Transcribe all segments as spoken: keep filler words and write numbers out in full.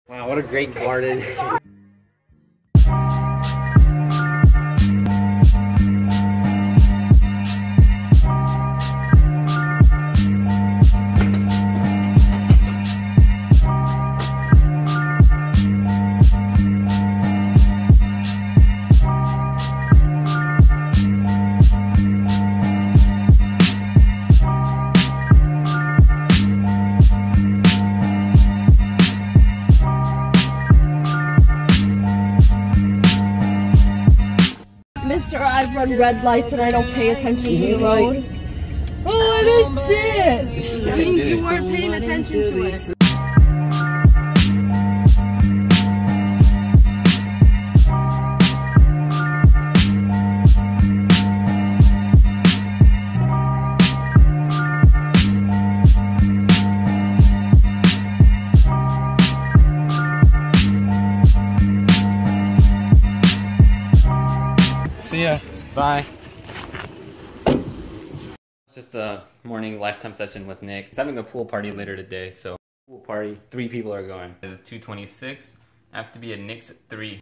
Wow, what a great garden. Mister, I run red lights and I don't pay attention to the road. Oh, I didn't see it! That means you weren't paying attention to it. See ya. Bye. It's just a morning lifetime session with Nick. He's having a pool party later today, so pool party. Three people are going. It's two twenty-six. I have to be at Nick's at three.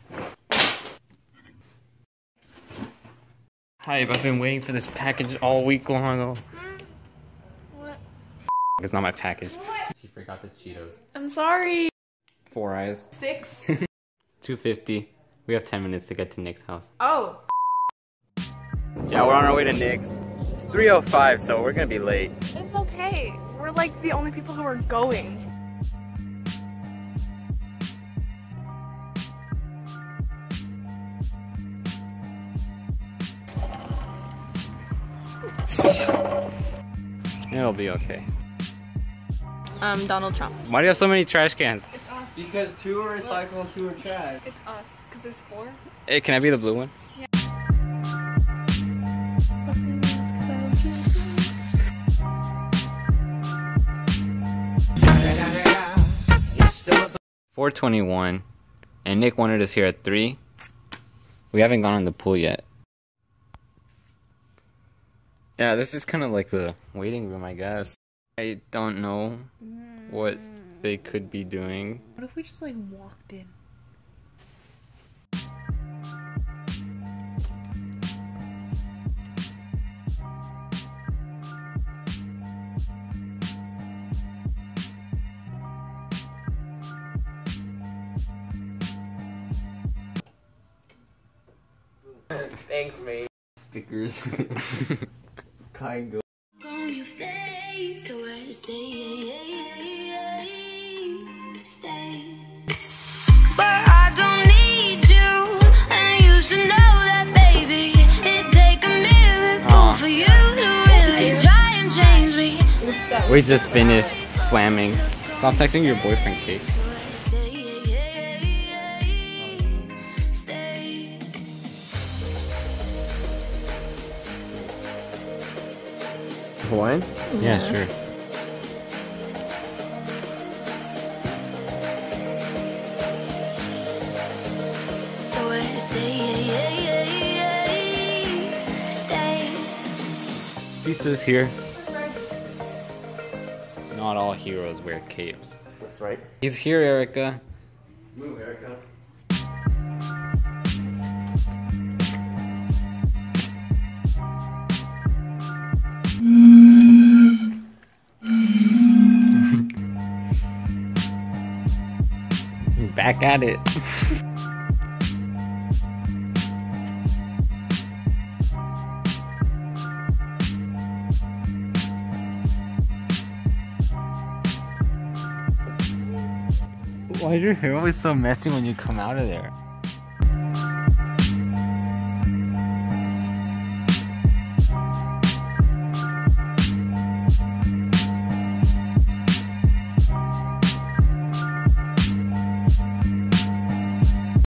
Hi, I've been waiting for this package all week long. Oh. What? It's not my package. She forgot the Cheetos. I'm sorry. Four eyes. Six. two fifty. We have ten minutes to get to Nick's house. Oh. Yeah, we're on our way to Nick's. It's three oh five, so we're gonna be late. It's okay. We're like the only people who are going. It'll be okay. Um, Donald Trump. Why do you have so many trash cans? It's us. Because two are recycle and two are trash. It's us, because there's four. Hey, can I be the blue one? Yeah. four twenty-one, and Nick wanted us here at three. We haven't gone in the pool yet. Yeah, this is kind of like the waiting room, I guess. I don't know what they could be doing. What if we just like walked in? Thanks, mate. Stickers. Kygo. On your face, so I stay, stay. But I don't need you, and you should know that, baby. It take a miracle Aww. For you to really try and change me. We just finished swamming. Stop texting your boyfriend, Kate. One? Yeah, sure. So I stay, stay. Pizza's here. Not all heroes wear capes. That's right. He's here, Erica. Move, Erica. Back at it. Why is your hair always so messy when you come out of there?